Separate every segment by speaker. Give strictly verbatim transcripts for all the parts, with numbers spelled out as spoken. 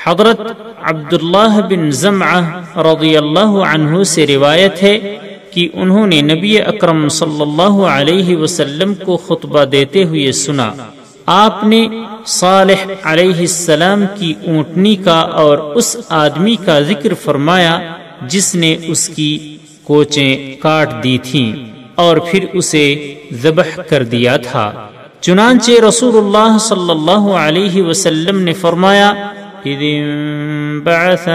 Speaker 1: حضرت عبداللہ بن زمعہ رضی اللہ عنہ سے روایت ہے کہ انہوں نے نبی اکرم صلی اللہ علیہ وسلم کو خطبہ دیتے ہوئے سنا۔ آپ نے صالح علیہ السلام کی اونٹنی کا اور اس آدمی کا ذکر فرمایا جس نے اس کی کوچیں کاٹ دی تھیں اور پھر اسے ذبح کر دیا تھا۔ چنانچہ رسول اللہ صلی اللہ علیہ وسلم نے فرمایا اذ انبعث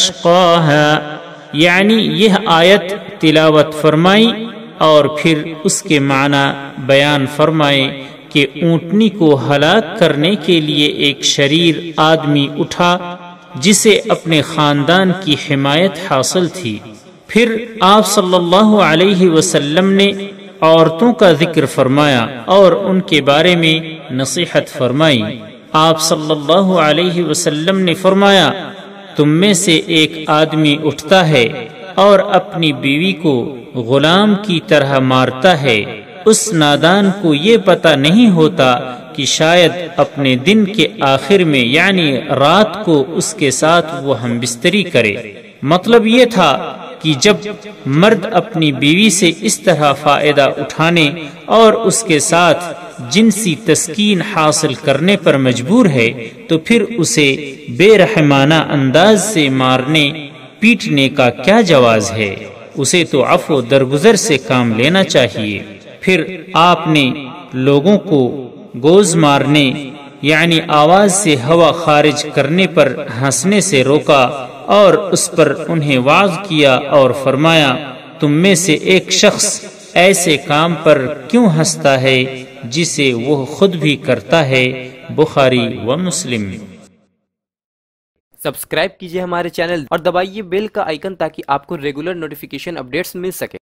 Speaker 1: اشقاها، یعنی یہ آیت تلاوت فرمائی اور پھر اس کے معنی بیان فرمائے کہ اونٹنی کو ہلاک کرنے کے لیے ایک شریر آدمی اٹھا جسے اپنے خاندان کی حمایت حاصل تھی۔ پھر آپ صلی اللہ علیہ وسلم نے عورتوں کا ذکر فرمایا اور ان کے بارے میں نصیحت فرمائی۔ آپ صلی اللہ علیہ وسلم نے فرمایا تم میں سے ایک آدمی اٹھتا ہے اور اپنی بیوی کو غلام کی طرح مارتا ہے، اس نادان کو یہ پتہ نہیں ہوتا کہ شاید اپنے دن کے آخر میں یعنی رات کو اس کے ساتھ وہ ہم بستری کرے۔ مطلب یہ تھا کہ جب مرد اپنی بیوی سے اس طرح فائدہ اٹھانے اور اس کے ساتھ جنسی تسکین حاصل کرنے پر مجبور ہے تو پھر اسے بے رحمانہ انداز سے مارنے پیٹنے کا کیا جواز ہے؟ اسے تو عفو درگزر سے کام لینا چاہیے۔ پھر آپ نے لوگوں کو گوز مارنے یعنی آواز سے ہوا خارج کرنے پر ہنسنے سے روکا اور اس پر انہیں واعظ کیا اور فرمایا تم میں سے ایک شخص ایسے کام پر کیوں ہنستا ہے جسے وہ خود بھی کرتا ہے؟ بخاری و مسلم۔
Speaker 2: سبسکرائب کیجئے ہمارے چینل اور دبائیے بیل کا آئیکن تاکہ آپ کو ریگولر نوٹیفیکیشن اپڈیٹس مل سکے۔